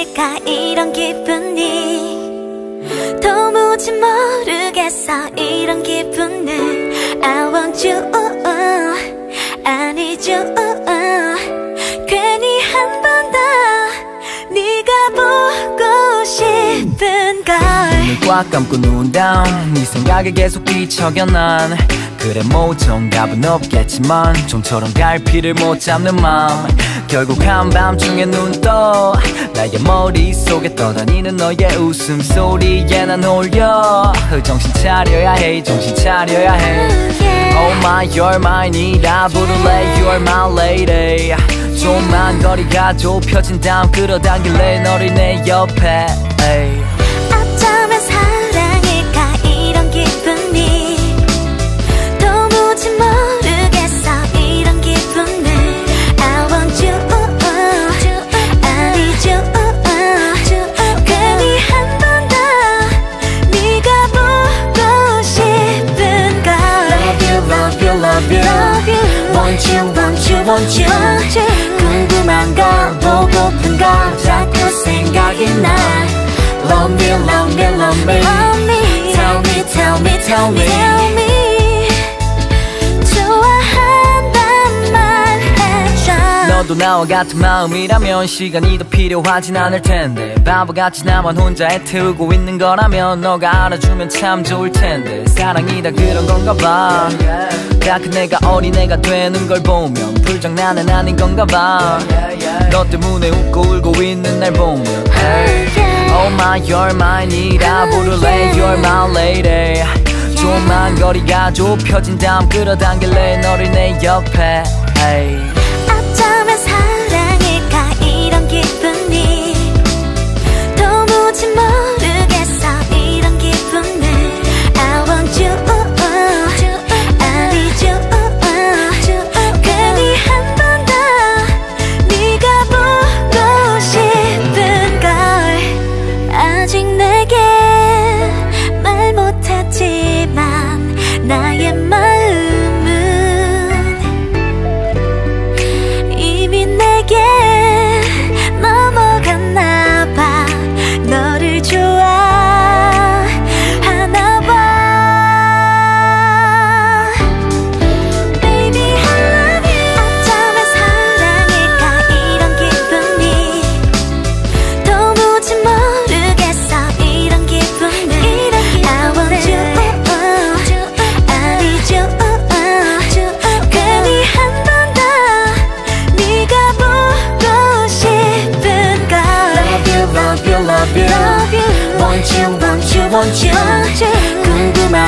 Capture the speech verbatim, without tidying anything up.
사랑일까 이런 기분이 도무지 모르겠어 이런 기분은 I want you I need you 괜히 한 번 더 네가 보고 싶은 걸 눈을 꽉 감고 눈 down 네 생각에 계속 뒤척여 난 그래 뭐 정답은 없겠지만 좀처럼 갈피를 못 잡는 맘 결국 한밤중에 눈 떠 나의 머릿속에 떠다니는 너의 웃음소리에 난 홀려 정신 차려야 해 정신 차려야 해 Oh my you're mine이라 부를래 You're my lady 좀만 거리가 좁혀진 다음 끌어당길래 너를 내 옆에 에이. 어쩌면 사랑일까 이런 기분이 도무지 모르겠어 이런 기분을 I want you I need you 괜히 한 번 더 네가 보고 싶은 걸 Love you love you love you Want you want you want you 궁금한 걸 보고픈 걸 자꾸 생각이 나 Love me love me love me Tell me tell me tell me Tell me 좋아한단 말 해줘 너도 나와 같은 마음이라면 시간이 더 필요하진 않을 텐데 바보같이 나만 혼자 애태우고 있는 거라면 너가 알아주면 참 좋을 텐데 사랑이 다 그런 건가 봐 다 큰 내가 어린애가 되는 걸 보면 불장난은 아닌 건가 봐 너 때문에 웃고 울고 있는 날 보면 hey. Oh my you're mine이라 부를래 You're my lady 좀만 거리가 좁혀진 다음 끌어당길래 너를 내 옆에 hey. 어쩌면 사랑일까 이런 기분이 도무지 모르겠어 이런 기분을 I want you I need you 괜히 한 번 더 네가 보고 싶은 걸 아직 내게 말 못했지만 나의 마음은 이미 내게 넘어갔나 봐 너를 좋아하나 봐 Baby I love you 어쩌면 사랑일까 이런 기분이 도무지 모르겠어 이런 기분을 I want you I need you 괜히 한 번 더 네가 보고 싶은 걸 Love you love you love you Want you want you want you 궁금한